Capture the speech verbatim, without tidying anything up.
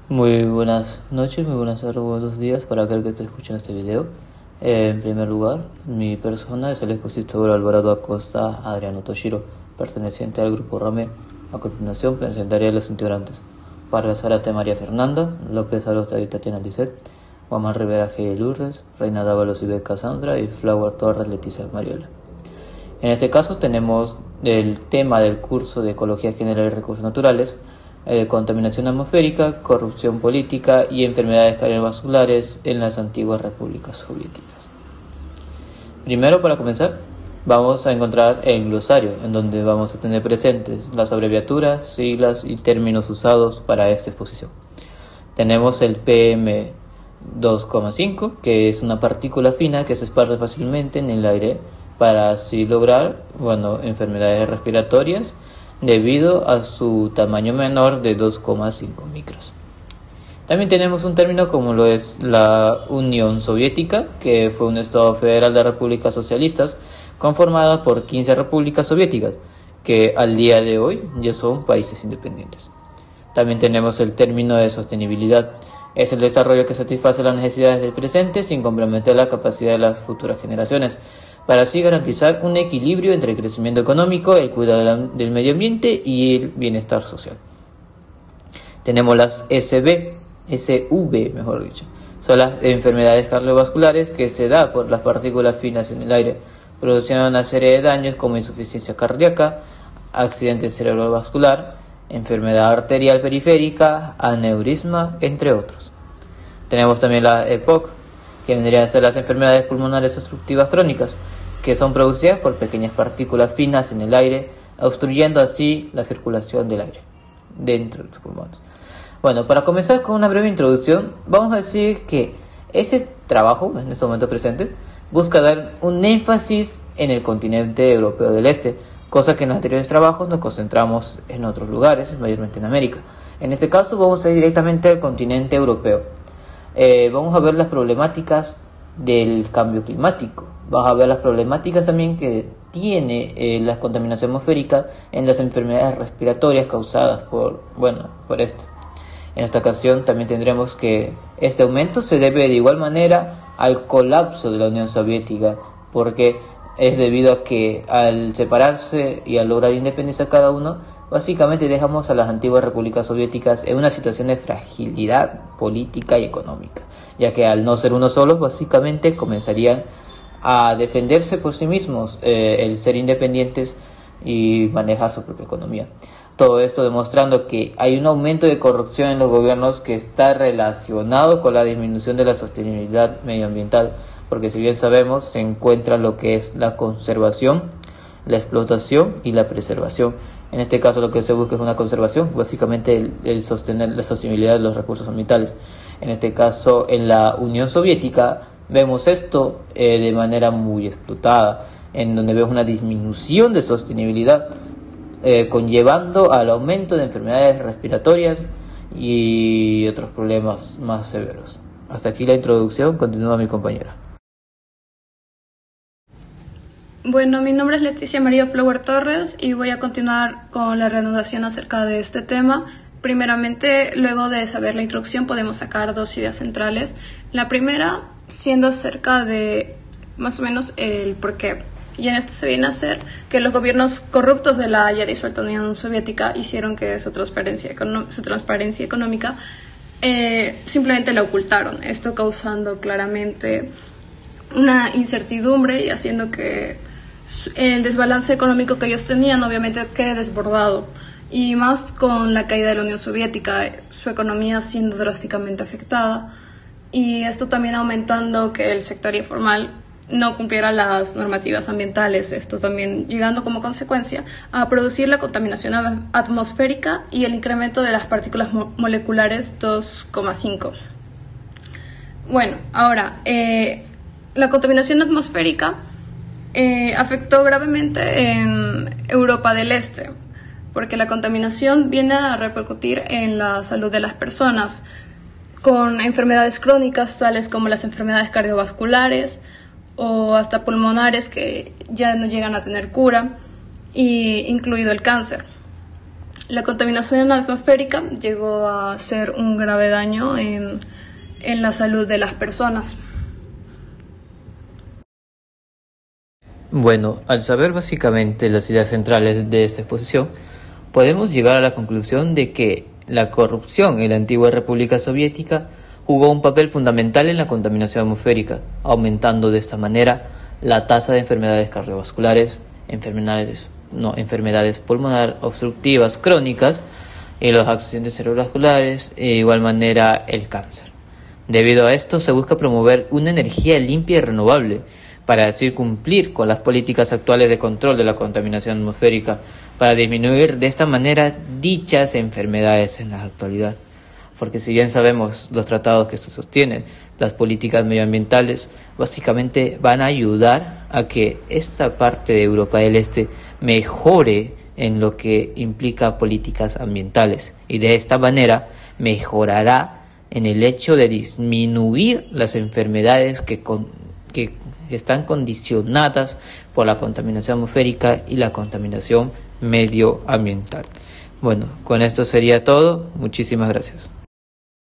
Muy buenas noches, muy buenas tardes, buenos días para aquel que esté escuchando este video. Eh, en primer lugar, mi persona es el expositor Alvarado Acosta Adriano Toshiro, perteneciente al grupo Rame. A continuación presentaré a los integrantes: Vargas Zárate María Fernanda, López Arosta y Tatiana Lisset, Guamán Rivera G. Lourdes, Reina Dávalos y Beca Sandra y Flower Torres Leticia Mariola. En este caso tenemos el tema del curso de Ecología General y Recursos Naturales, eh, contaminación atmosférica, corrupción política y enfermedades cardiovasculares en las antiguas repúblicas soviéticas. Primero, para comenzar, vamos a encontrar el glosario, en donde vamos a tener presentes las abreviaturas, siglas y términos usados para esta exposición. Tenemos el P M dos coma cinco, que es una partícula fina que se esparce fácilmente en el aire para así lograr, bueno, enfermedades respiratorias debido a su tamaño menor de dos coma cinco micros. También tenemos un término como lo es la Unión Soviética, que fue un estado federal de repúblicas socialistas conformada por quince repúblicas soviéticas, que al día de hoy ya son países independientes. También tenemos el término de sostenibilidad. Es el desarrollo que satisface las necesidades del presente sin comprometer la capacidad de las futuras generaciones, para así garantizar un equilibrio entre el crecimiento económico, el cuidado del medio ambiente y el bienestar social. Tenemos las S B, S V mejor dicho, son las enfermedades cardiovasculares que se da por las partículas finas en el aire, produciendo una serie de daños como insuficiencia cardíaca, accidente cerebrovascular, enfermedad arterial periférica, aneurisma, entre otros. Tenemos también la E P O C, que vendrían a ser las enfermedades pulmonares obstructivas crónicas, que son producidas por pequeñas partículas finas en el aire, obstruyendo así la circulación del aire dentro de los pulmones. Bueno, para comenzar con una breve introducción, vamos a decir que este trabajo, en este momento presente, busca dar un énfasis en el continente europeo del este, cosa que en los anteriores trabajos nos concentramos en otros lugares, mayormente en América. En este caso vamos a ir directamente al continente europeo. Eh, vamos a ver las problemáticas del cambio climático. Vamos a ver las problemáticas también que tiene eh, la contaminación atmosférica en las enfermedades respiratorias causadas por, bueno, por esto. En esta ocasión también tendremos que este aumento se debe de igual manera al colapso de la Unión Soviética, porque es debido a que al separarse y al lograr independencia cada uno, básicamente dejamos a las antiguas repúblicas soviéticas en una situación de fragilidad política y económica, ya que al no ser uno solo, básicamente comenzarían a defenderse por sí mismos, eh, el ser independientes y manejar su propia economía. Todo esto demostrando que hay un aumento de corrupción en los gobiernos que está relacionado con la disminución de la sostenibilidad medioambiental, porque si bien sabemos, se encuentra lo que es la conservación, la explotación y la preservación. En este caso lo que se busca es una conservación, básicamente el, el sostener la sostenibilidad de los recursos ambientales. En este caso, en la Unión Soviética vemos esto eh, de manera muy explotada, en donde vemos una disminución de sostenibilidad, eh, conllevando al aumento de enfermedades respiratorias y otros problemas más severos. Hasta aquí la introducción, continúa mi compañera. Bueno, mi nombre es Leticia María Flower Torres y voy a continuar con la reanudación acerca de este tema. Primeramente, luego de saber la introducción, podemos sacar dos ideas centrales. La primera, siendo acerca de más o menos el porqué. Y en esto se viene a hacer que los gobiernos corruptos de la ya disuelta Unión Soviética hicieron que su transparencia, su transparencia económica eh, simplemente la ocultaron. Esto causando claramente una incertidumbre y haciendo que el desbalance económico que ellos tenían obviamente quede desbordado, y más con la caída de la Unión Soviética, su economía siendo drásticamente afectada, y esto también aumentando que el sector informal no cumpliera las normativas ambientales, esto también llegando como consecuencia a producir la contaminación atmosférica y el incremento de las partículas mo moleculares dos coma cinco. Bueno, ahora, eh, la contaminación atmosférica eh, afectó gravemente en Europa del Este, porque la contaminación viene a repercutir en la salud de las personas, con enfermedades crónicas tales como las enfermedades cardiovasculares o hasta pulmonares que ya no llegan a tener cura, y incluido el cáncer. La contaminación atmosférica llegó a ser un grave daño en, en la salud de las personas. Bueno, al saber básicamente las ideas centrales de esta exposición, podemos llegar a la conclusión de que la corrupción en la antigua República Soviética jugó un papel fundamental en la contaminación atmosférica, aumentando de esta manera la tasa de enfermedades cardiovasculares, enfermedades, no, enfermedades pulmonar obstructivas crónicas y los accidentes cerebrovasculares, e de igual manera el cáncer. Debido a esto, se busca promover una energía limpia y renovable, para así cumplir con las políticas actuales de control de la contaminación atmosférica, para disminuir de esta manera dichas enfermedades en la actualidad. Porque si bien sabemos los tratados que se sostienen, las políticas medioambientales básicamente van a ayudar a que esta parte de Europa del Este mejore en lo que implica políticas ambientales, y de esta manera mejorará en el hecho de disminuir las enfermedades que, con, que están condicionadas por la contaminación atmosférica y la contaminación medioambiental. Bueno, con esto sería todo. Muchísimas gracias.